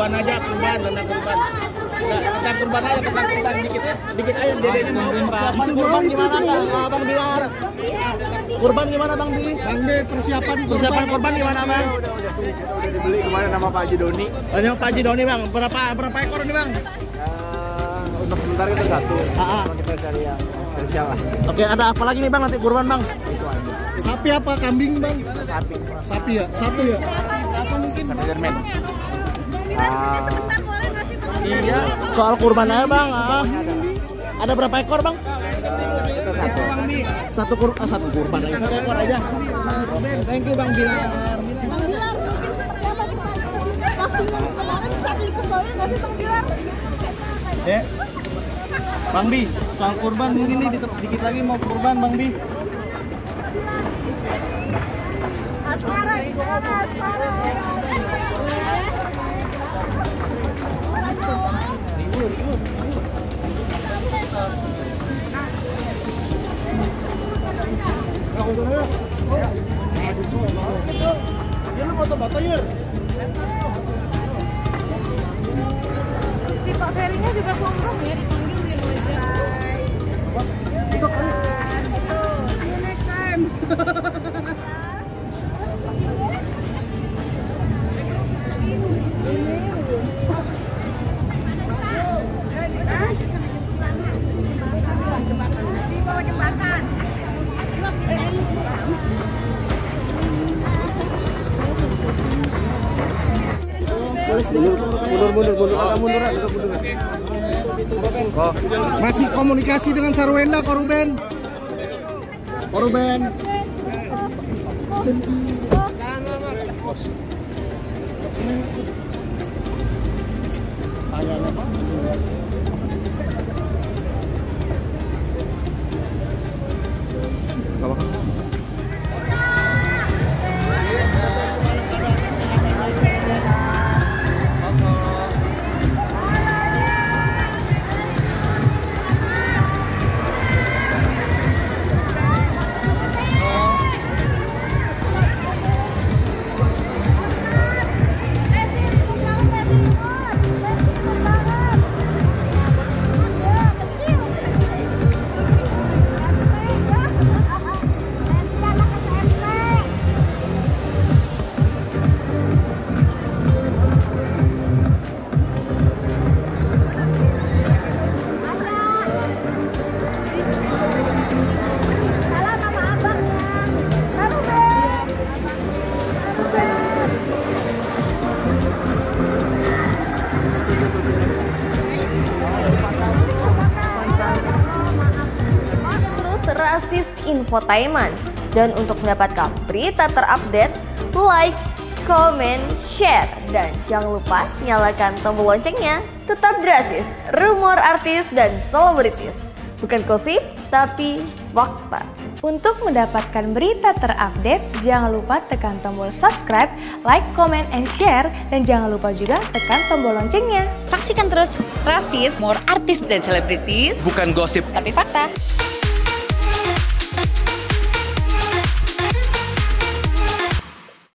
kurban aja, kurban, tentang kurban. Tentang kurban aja, tentang kurban dikit aja. Dede ini mau persiapan kurban gimana Bang Bilar? Kurban gimana Bang Bi? Bang Bi, persiapan kurban gimana Bang? Udah dibeli kemarin sama Pak Haji Doni. Sama Pak Haji Doni Bang, berapa ekor nih Bang? Untuk sementara kita satu. Kita cari yang spesial lah. Oke, ada apa lagi nih Bang nanti kurban Bang? Sapi apa kambing Bang? Sapi. Sapi ya, satu ya. Sapi Jerman. Iya. Soal kurban aja Bang. Ada berapa ekor Bang? Kita satu. Satu kurban aja, satu ekor aja. Thank you Bang Bilar. Bang Bilar, mungkin seperti apa postingan kemarin satu kesoalnya nggak sih Bang Bilar? Bang Bi, soal kurban mungkin nih dikit lagi mau kurban Bang Bi. Asmara. Si Pak Ferinya juga sombong ya, dipanggil di wajah. See you next time. Di bawah jembatan. Mundur. Masih komunikasi dengan Sarwenda Koruben. Rasis Infotainment. Dan untuk mendapatkan berita terupdate, like, comment, share, dan jangan lupa nyalakan tombol loncengnya. Tetap Drasis, rumor artis dan selebritis. Bukan gosip, tapi fakta. Untuk mendapatkan berita terupdate, jangan lupa tekan tombol subscribe, like, comment, and share, dan jangan lupa juga tekan tombol loncengnya. Saksikan terus Rasis, rumor artis dan selebritis. Bukan gosip, Tapi fakta.